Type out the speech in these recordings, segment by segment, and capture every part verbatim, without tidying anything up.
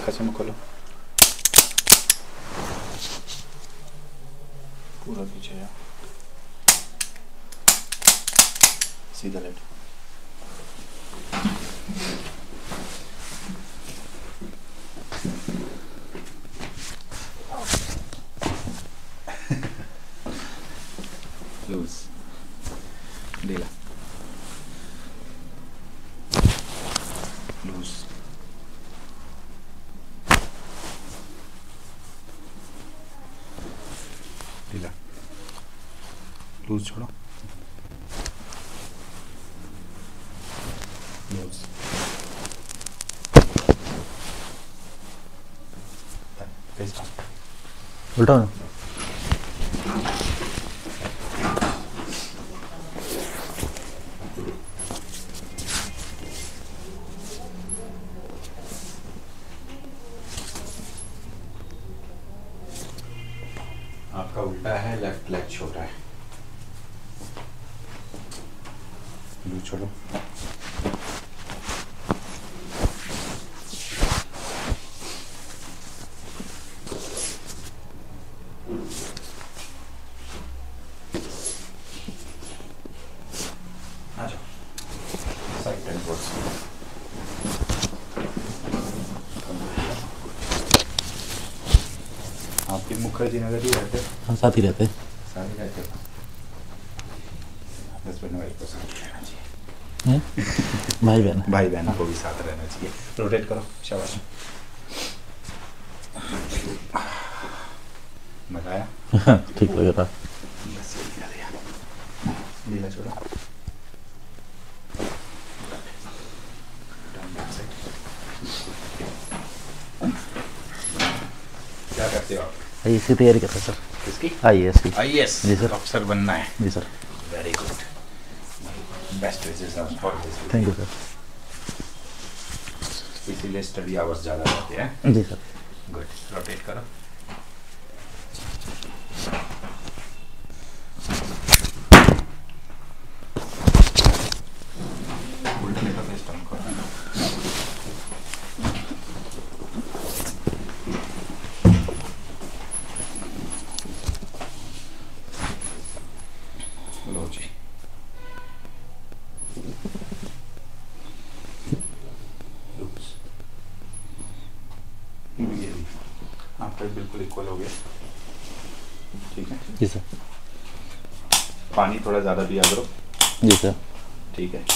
कसम खोलो, पूरा पीछे जाओ, सीधा लेट। लूज, ढीला, लूज, ढीला, लूज छोड़ो, लूज, उल्टा आपका उल्टा है, लेफ्ट लेग छोटा है, लूज छोड़ो, आ जाओ, साइड टेन फोर्स, आपकी मुखर्जी नगर ही रहते? हाँ साथ ही रहते साथ ही रहते हो, हस्बैंड वाइफ को साथ रहना चाहिए, भाई बहन भाई बहन को भी साथ रहना चाहिए। रोटेट करो, शाबाश, मजा आया? ठीक लग रहा। बस ये दिया दिया, ढीला छोड़ो, क्या करते हो आप? आई एस की तैयारी कर रहे सर। किसकी? आई ए एस की। आई ए एस जी सर। अफसर बनना है? जी सर। Very good, best wishes for this. Thank you sir. इसीलिए स्टडी आवर्स ज़्यादा रहते हैं। जी सर। गुड, रोटेट करो, उल्टने का फेस टर्न करो, लो जी, ये भी आपका बिल्कुल इक्वल हो गया। ठीक है जी सर। पानी थोड़ा ज़्यादा पिया करो। जी सर। ठीक है,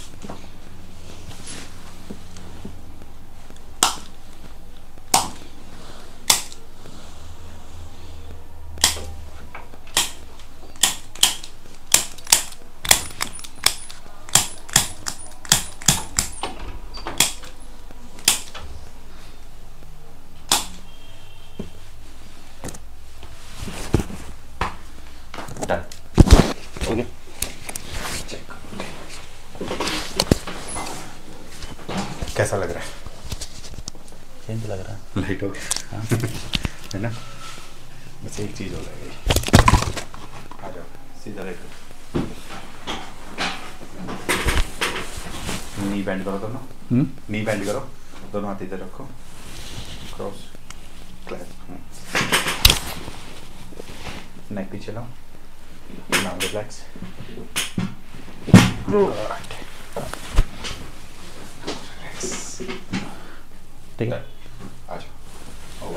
डन, ओके। चेक। कैसा लग रहा है? चेंज लग रहा है। लाइट हो गया हाँ। है ना? बस एक चीज़ हो जाएगी, आ जाओ सीधा लेकर, नी बेंड करो दोनों, हम्म नी बेंड करो, दोनों हाथ इधर रखो, क्रॉस क्लैप, नेक पीछे लाओ, नाउ रिलैक्स, ठीक है। आ जाओ।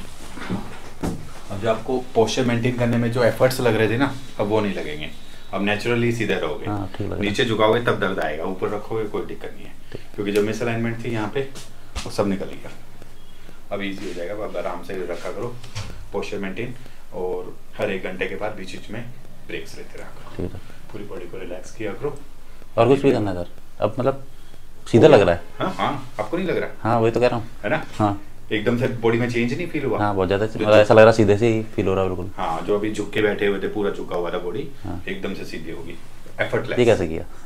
अब जो आपको पोस्चर मेंटेन करने में जो एफर्ट्स लग रहे थे ना, अब वो नहीं लगेंगे, अब नेचुरली सीधे रहोगे। हाँ, ठीक लग रहा है। नीचे झुकाओगे तब दर्द आएगा, ऊपर रखोगे कोई दिक्कत नहीं है, क्योंकि जो मिस अलाइनमेंट थी यहाँ पे वो सब निकल गया। अब इजी हो जाएगा, अब आराम से रखा करो पोस्चर मेंटेन, और हर एक घंटे के बाद बीच बीच में ब्रेक्स लेते रहा करो। ठीक है। पूरी बॉडी को रिलैक्स किया करो। और कुछ भी करना है सर? अब मतलब सीधा लग रहा है? हाँ हाँ, आपको नहीं लग रहा? हाँ वही तो कह रहा हूँ। है ना? हाँ एकदम से बॉडी में चेंज नहीं फील हुआ? हाँ बहुत ज़्यादा, मतलब ऐसा लग रहा सीधे से ही फील हो रहा है बिल्कुल। हाँ, जो अभी झुक के बैठे हुए थे, पूरा झुका हुआ था बॉडी, हाँ। एकदम से सीधी होगी, एफर्टलेस। ये कैसे किया?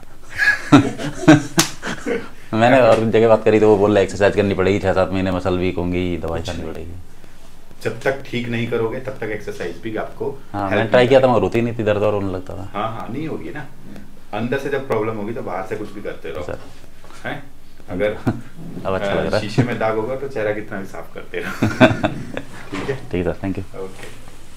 मैंने और जगह बात करी तो वो बोल रहा एक्सरसाइज करनी पड़ेगी, छः सात महीने मसल वीक होंगी, दवाई खानी पड़ेगी। जब तक ठीक नहीं करोगे तब तक एक्सरसाइज भी आपको। हाँ मैंने ट्राई किया था मगर होती नहीं थी, दर्द और होने लगता था। हाँ हाँ, नहीं होगी ना, अंदर से जब प्रॉब्लम होगी तो बाहर से कुछ भी करते रहो, सर हैं? अगर अब अच्छा लग रहा है। शीशे में दाग होगा तो चेहरा कितना भी साफ करते रहो। ठीक है, ठीक है सर, थैंक यू। ओके।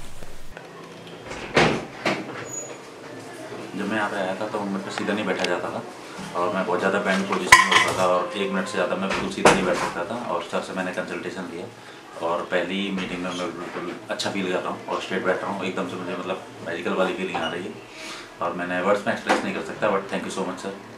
जब मैं यहाँ पे आया था तो मेरे को सीधा नहीं बैठा जाता था और मैं बहुत ज़्यादा बैंड पोजीशन में होता था और एक मिनट से ज़्यादा मैं बिल्कुल सीधा नहीं बैठ सकता था। और सर से मैंने कंसल्टेशन लिया और पहली मीटिंग में मैं बिल्कुल अच्छा फील कर रहा हूँ और स्ट्रेट बैठ रहा हूँ एकदम से। मुझे मतलब मैजिकल वाली फीलिंग आ रही है और मैंने वर्ड्स में एक्सप्रेस नहीं कर सकता, but thank you so much sir.